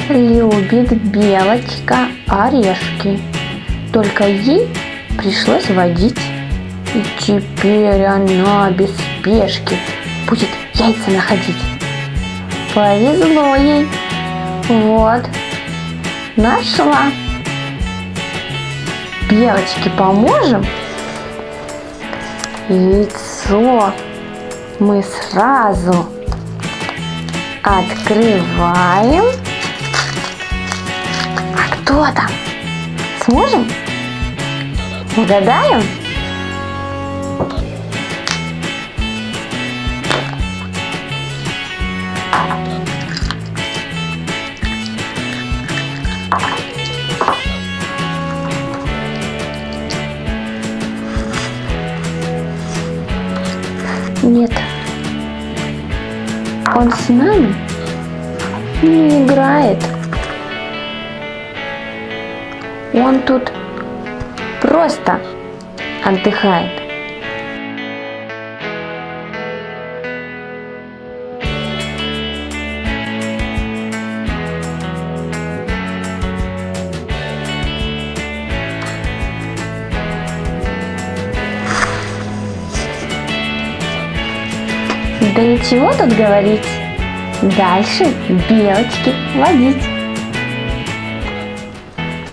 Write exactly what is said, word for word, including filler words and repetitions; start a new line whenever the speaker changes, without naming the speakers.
Любит Белочка орешки, только ей пришлось водить. И теперь она без спешки будет яйца находить. Повезло ей. Вот, нашла. Белочке поможем. Яйцо мы сразу открываем. А кто там? Сможем? Угадаем? Нет, он с нами не играет. Он тут просто отдыхает. Да ничего тут говорить. Дальше белочки водить.